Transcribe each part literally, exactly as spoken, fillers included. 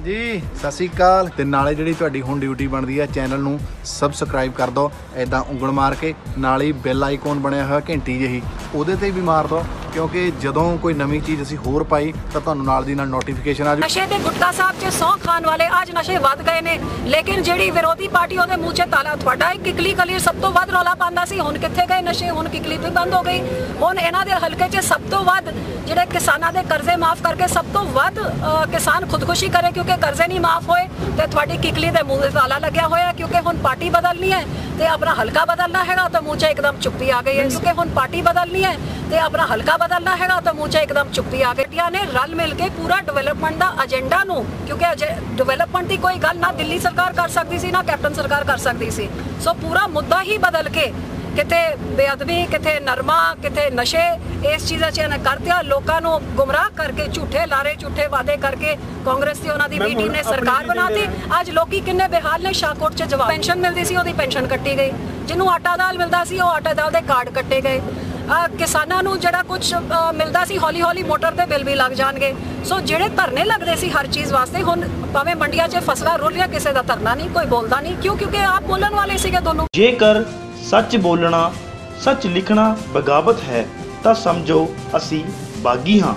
जी सत श्री अकाल। ते नाले जिहड़ी तुहाडी हुण ड्यूटी बनदी है चैनल नूं सबसक्राइब कर दो, इदां उंगल मार के नाल ही बैल आइकॉन बनया होया घंटी ਜਿਹੀ ਉਹਦੇ ਤੇ भी मार दो, क्योंकि जदों कोई नवीं चीज़ असीं होर पाई तो तुहानूं नाल दी नाल नोटिफिकेशन आ जाए। नशे दे गुटका साहब च सौ खान वाले अज नशे वध गए ने, लेकिन जिहड़ी विरोधी पार्टी ਉਹਦੇ ਮੂੰਹ 'ਚ ਤਾਲਾ ਤੁਹਾਡਾ ਇੱਕ ਕਿਕਲੀ ਕਲੀਰ ਸਭ ਤੋਂ ਵੱਧ ਰੌਲਾ ਪਾਉਂਦਾ ਸੀ, ਹੁਣ ਕਿੱਥੇ ਗਏ ਨਸ਼ੇ? ਹੁਣ ਕਿਕਲੀ ਵੀ ਬੰਦ ਹੋ ਗਈ। ਹੁਣ ਇਹਨਾਂ ਦੇ ਹਲਕੇ 'ਚ ਸਭ ਤੋਂ ਵੱਧ ਜਿਹੜੇ ਕਿਸਾਨਾਂ ਦੇ ਕਰਜ਼ੇ ਮਾਫ ਕਰਕੇ ਸਭ ਤੋਂ ਵੱਧ ਕਿਸਾਨ ਖੁਦਕੁਸ਼ੀ करे, क्योंकि कर्जे नहीं माफ होए तो थोड़ी किकली के मूँह ताला लग्या होया, क्योंकि हुण पार्टी बदलनी है तो अपना हल्का बदलना है तो मूँह च एकदम चुप्पी आ गई है, क्योंकि हुण पार्टी बदलनी है तो अपना हल्का बदलना है तो मूँह च एकदम चुप्पी आ गई ने रल मिल के पूरा डिवेलपमेंट का एजेंडा नूं, क्योंकि डिवेलपमेंट की कोई गल ना दिल्ली सरकार कर सकती सी ना कैप्टन सरकार कर सकती सी, सो पूरा मुद्दा ही बदल के किते बेअदबी किते नरमा किते नशे इस चीज़ा च इन्हें कर दिया, लोगों को गुमराह करके झूठे लारे झूठे वादे करके कांग्रेस की उन्होंने बी टीम ने सरकार बनाती। अज लोग किन्ने बेहाल ने, शाहकोट च जवाब पेंशन मिलती सी ओदी पेंशन कट्टी गई, जिन्होंं आटा दाल मिलता सी वो आटा दाल के कार्ड कट्टे गए, किसानों को जिहड़ा कुछ मिलता सी हौली हौली मोटर के बिल भी लग जाएंगे। सो जिहड़े धरने लगते सी हर चीज़ वास्ते हुण भावें मंडियां च फसला रुल रिहा, किसी का धरना नहीं, कोई बोलता नहीं, क्यों? क्योंकि आप बोलण वाले सीगे दोनों। जेकर सच बोलना सच लिखना बगावत है तो समझो असी बागी हाँ।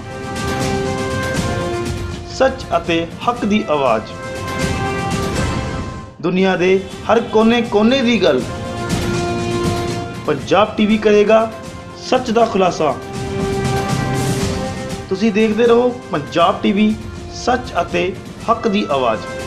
सच अते हक दी आवाज़ दुनिया दे हर कोने कोने दी गल पंजाब टीवी करेगा सच दा खुलासा। तुसी देखते रहो पंजाब टीवी, सच अते हक दी आवाज़।